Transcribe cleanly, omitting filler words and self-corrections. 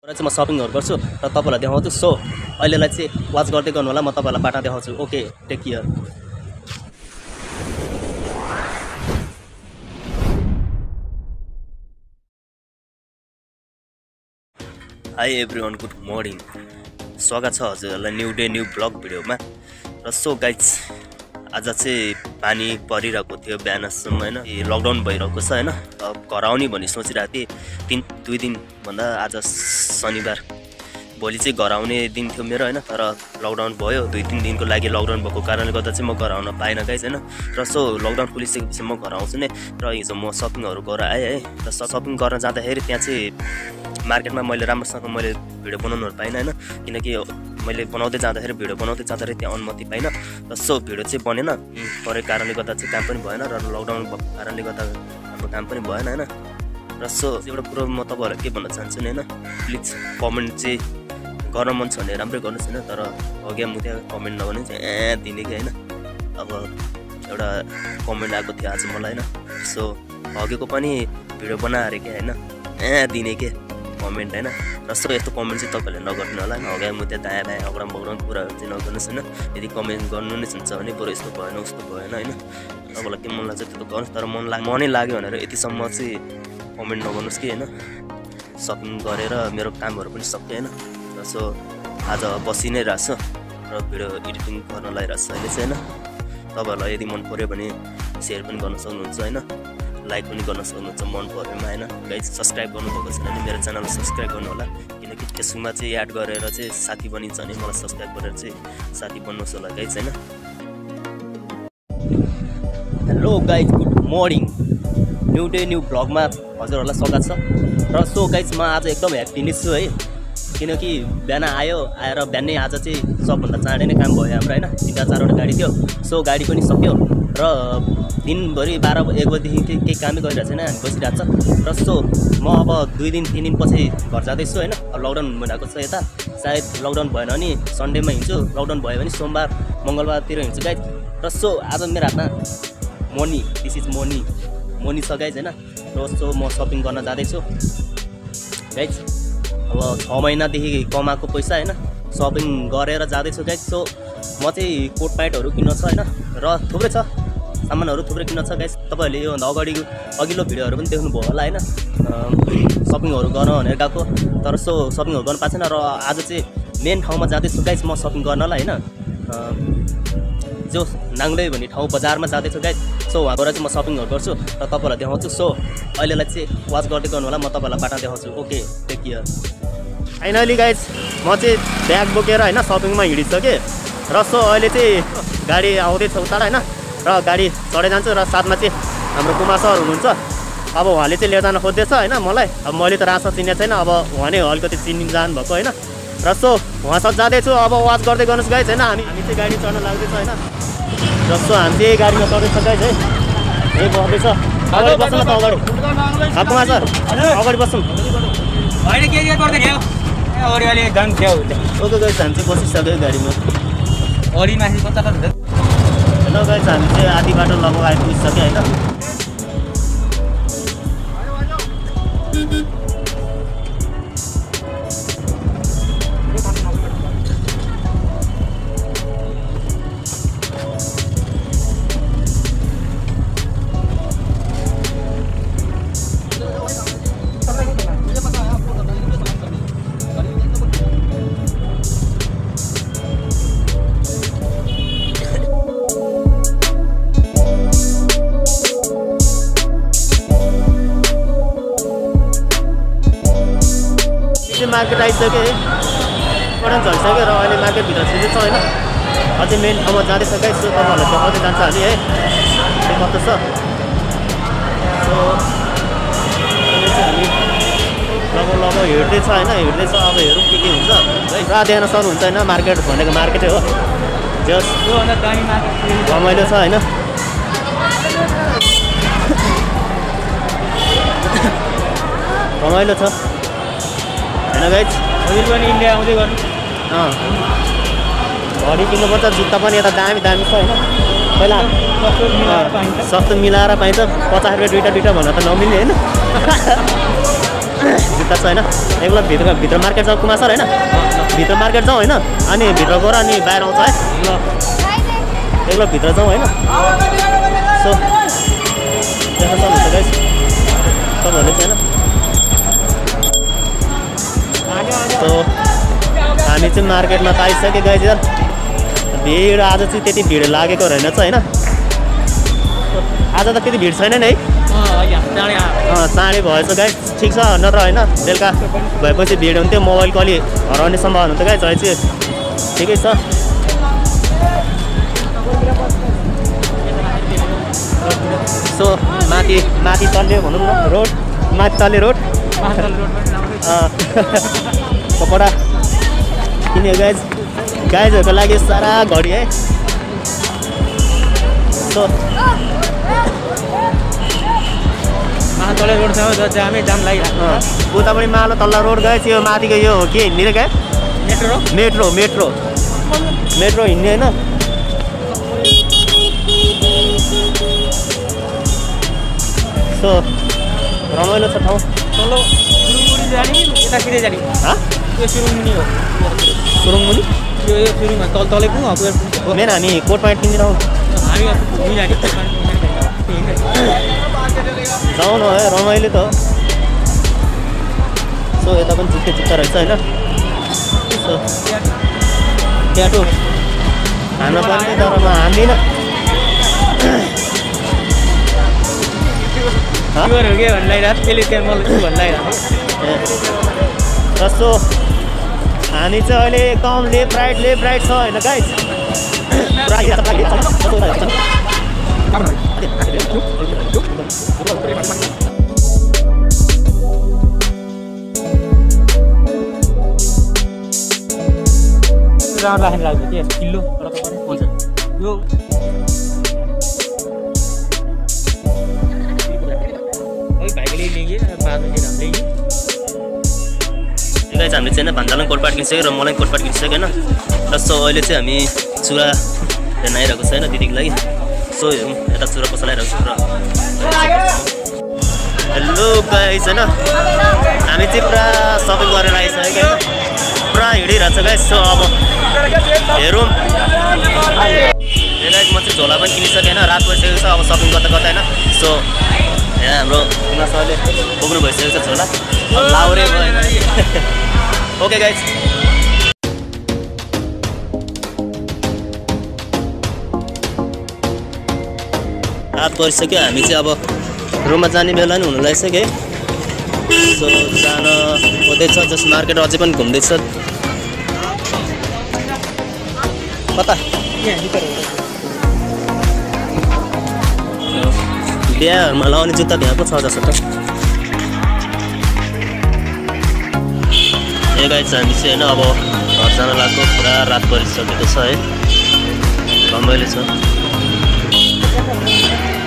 म सपिङहरु गर्छु र तपाईहरुलाई देखाउँछु। सो अहिलेलाई चाहिँ वाच गर्दै गर्नु होला, म तपाईहरुलाई बाटा देखाउँछु। Okay, take care. Hi everyone, good morning. स्वागत छ हजुरहरुलाई न्यू डे न्यू ब्लग भिडियोमा। र सो गाइज, आज चाहिँ पानी परिरहेको थियो बिहानसम्म हैन। लकडाउन भइरहेको छ हैन। घर आउने भनी सोचिरहेको थिएँ 2 दिन भन्दा आज शनिबार भोलि चाहिँ घर आउने दिन थियो मेरो हैन। तर लकडाउन भयो, 2-3 दिनको लागि लकडाउन भएको कारणले गर्दा चाहिँ म घर आउन पाइनँ गाइज हैन। र सो लकडाउन खुलिसकेपछि म घर आउँछु नै। र हिजो म सपिङहरु गरेर आएँ है। र सपिङ गर्न जाँदाखेरि त्यहाँ चाहिँ मार्केटमा मैले राम्रोसँग भिडियो बनाउनु पाइनँ हैन, किनकि मैले बनाउँदै जाँदाखेरि त्यहाँ अनुमति पाइनँ। र सो भिडियो चाहिँ बनेन, परेको कारणले गर्दा चाहिँ काम पनि भएन। र लकडाउन भएको कारणले गर्दा हाम्रो काम पनि भएन हैन। र सो एउटा कुरो म तपाईहरुलाई के भन्न चाहन्छु नि हैन, प्लिज कमेन्ट चाहिँ गर्न मन छ भने राम्रै गर्नुहोस् हैन। तर अघि मुत्या कमेन्ट नगर्नु चाहिँ दिने कि हैन। अब एउटा कमेन्ट आएको थियो आज मलाई हैन। सो अघिको पनि भिडियो बनाएर के हैन दिने के कमेन्ट हैन। र सो यस्तो कमेन्ट चाहिँ तपाईहरुले नगर्नु होला। अघि मुत्या दायाँ बायाँ अग्राम बग्राम कुराहरु चाहिँ नगर्नुहोस् हैन। यदि कमेन्ट गर्नु नै हुन्छ भने बरु यस्तो भएन उस्तो भएन हैन। तपाईलाई के मन लाग्छ त्यो त गर्नुहोस्, तर मनै लाग्यो भनेर यतिसम्म चाहिँ कमेन्ट नगर्नुहोस् कि हैन। सपिङ गरेर मेरो कामहरु पनि सक्यो हैन। र सो आज बसि नै रहेछ र भिडियो एडिटिङ गर्न लागिरहेछ अहिले चाहिँ हैन। तपाईहरुलाई यदि मन पर्यो भने शेयर पनि गर्न सक्नुहुन्छ हैन, लाइक पनि गर्न सक्नुहुन्छ मन परेमा हैन। गाइस, सब्स्क्राइब गर्नुभएको छैन भने मेरो च्यानललाई सब्स्क्राइब गर्नु होला, किनकि त्यसमा चाहिँ एड गरेर चाहिँ साथी बनिन्छ भने मलाई सब्स्क्राइब गरेर चाहिँ साथी बन्नुहोस् होला गाइस हैन। Hello guys, good morning. New day new ब्लगमा हजुरहरुलाई स्वागत छ। र सो गाइस, म आज एकदम ह्याप्पी नै छु है, किनकि बिहान आएर बिहानै आज चाहिँ सबभन्दा चाँडै नै काम भयो हाम्रो हैन। 3-4वटा गाडी थियो। सो गाडी पनि सक्यो र दिनभरि 12-1 बजेदेखि केही कामै गरिरहेको छैन, हामी बसिरहेको छ। र सो म अब 2-3 दिन पछि घर जाँदैछु हैन। लकडाउन भइरहेको छ यता, सायद लकडाउन भएन भने सन्डेमा हिँड्छु, लकडाउन भयो भने सोमबार मङ्गलबारतिर हिँड्छु गाइज। र सो आज मेरो हातमा मनी, दिस इज मनी छ गाइज हैन। र सो म सपिङ गर्न जाँदैछु गाइज। अब 6 महिनादेखि कमाएको पैसा हैन, सपिङ गरेर जाँदैछु गाइज। सो म चाहिँ कोट प्यान्टहरु किन्न छ हैन, र थुप्रै छ सामानहरु, थुप्रै किन्न छ गाइज। तपाईहरुले यो भन्दा अघिल्लो भिडियोहरु पनि देख्नु भयो होला हैन। सपिङहरु गर्न भनेर गएको, तर सो सपिङहरु गर्न पाएको छैन। र आज चाहिँ मेन ठाउँमा जाँदैछु गाइज म सपिङ गर्नलाई हैन। जो नाङ्लै भन्ने ठाउँ बजारमा जाँदैछु गाइज। सो वहाँ गएर चाहिँ म सपिङहरु गर्छु र तपाईहरुलाई देखाउँछु। सो अहिलेलाई चाहिँ वाच गर्दै गर्नु होला, म तपाईहरुलाई बाटा देखाउँछु। Okay, take care. Finally guys, म चाहिँ ब्याग बोकेर हैन सपिङमा हिँडिसकेँ। र सो अहिले चाहिँ गाडी आउँदैछ उताबाट हैन, र गाडी चढे जान्छु। र साथमा चाहिँ हाम्रो कुमार सर हुनुहुन्छ। अब उहाँले चाहिँ लिएर जान खोज्दैछ हैन मलाई। अब मैले त रासो चिन्ने छैन, अब उहाँ नै अलिकति चिन्नु जानुभएको हैन। र सो उहाँसँग जाँदैछु, अब वाच गर्दै गर्नुहोस् गाइज हैन। हामी चाहिँ गाडी चढ्न लाग्दैछ हैन। र सो हामी चाहिँ गाडीमा चढ्दैछ गाइज है, यही बस्दैछ। अगाडि बस्नु न त, अगाडि कुमार सर अगाडि बस्नु होइन। के गर्दै थियो अगाडि अलि एकदम थियो। ओके गाइज, हामी चाहिँ बसिसक्यो गाडीमा। अगाडि माथि कता कता हुन्छ। हेलो गाइज, हामी चाहिँ आधी बाटो लगभग आइपुगिसक्यो होइन। मार्केट आइसक्यो है, कटन झरिसक्यो र अहिले मार्केटभित्र छिर्दैछ होइन। अझै मेन ठाउँमा जाँदैछ गाइस। सो तपाईँहरूलाई देखाउँदै जान्छ हामी है, त्यो कस्तो छ। सो अहिले चाहिँ हामी लगभग हिँड्दैछ होइन, हिँड्दैछ। अब हेरौँ के हुन्छ है। पुरा देख्न सक्नुहुन्छ होइन, मार्केट भनेको मार्केटै हो। जस रमाइलो छ होइन। रमाइलो छ होइन गाइज। हजुर पनि इन्डिया आउँदै गर्नु। घडी किन्नुपर्छ, जुत्ता पनि यता दामी दामी छ होइन। पहिला सस्तो मिलाएर पाइन्छ। 50 रुपियाँ दुईटा भनेर त नमिल्ने होइन। जुत्ता छ होइन एकल भित्र मार्केट जाउँ कुमार सर होइन भित्र मार्केट जाउँ होइन अनि भित्र गएर अनि बाहिर आउँछ है ल एकल भित्र जाउँ होइन सो देख्न सक्नुहुन्छ गाइस तपाईँहरूले चाहिँ होइन सो हामी चाहिँ मार्केटमा त आइसक्यो गाइस यार भिड आज चाहिँ त्यति भिड लागेको रहेनछ होइन आज त त्यति भिड छैन नि है चाँडै भएछ गाइस ठिक छ नत्र होइन बेलुका भएपछि भिड हुन्थ्यो मोबाइलको अलि हराउने सम्भावना हुन्थ्यो गाइस अहिले चाहिँ ठिकै छ सो माथि तल्ले भनौँ न रोड माथि तल्ले रोड कपडा किन्यो गाइजहरूको लागि सारा घडी है सो तले रोड छ जामै जाम लागिरहेको उता पनि मालो तल्ला रोड गएछ यो माथिको यो के हिँड्ने क्या मेट्रो हिँड्ने होइन सो रमाइलो छ ठाउँ तल्लो सुरुङमुनि जाने यता सिधै जाने यो सुरुङमुनि हो सुरुङमुनि यो सुरुङमा तलै पुग्नु मेन हामी कोट प्यान्ट किनेर हामी घुमि जाने जाउँ न है रमाइलो त सो यता पनि जुत्ता रहेछ होइन सो ट्याटो हान्न पर्ने तर म हान्दिनँ के भन्नु लागिरहेको त्यसले त्यहाँ मलाई के भन्नु लागिरहेको जस्तो हामी चाहिँ अहिले एकदम लेफ्ट राइट छ होइन गाइस राख्नु लाग्छ के किल्लो यो भाइले लिएँ बादमा हामीले चाहिँ भन्जालाई कोटपाट किनिसक्यो र मलाई कोटपाट किनिसक्यो होइन जस्तो अहिले चाहिँ हामी चुरा हेर्न आइरहेको छ होइन दिदीको लागि सो हेरौँ यता चुरा कसैलाई आइरहेको छ र हेलो गाइस होइन हामी चाहिँ पुरा सपिङ गरेर आइसक्यो होइन पुरा हिँडिरहेको छ गाइस सो अब हेरौँ म चाहिँ झोला पनि किनिसकेँ होइन रात भइसकेको छ अब सपिङ गर्दा होइन सो यहाँ हाम्रो कुमार सरले पुग्नु भइसकेको छ झोला लाउरे भयो ओके गाइस रात परिसक्यो हामी चाहिँ अब रुममा जाने बेला नि हुन लागिसक्यो सो जान खोज्दैछ जस्ट मार्केट अझै पनि घुम्दैछ कता बिहाहरूमा लगाउने जुत्ता त्यहाँ पो छ जस्तो त ए गाइस हामी चाहिँ होइन अब घर जान लाग्यो पुरा रात परिसकेको छ है रमाइलो छ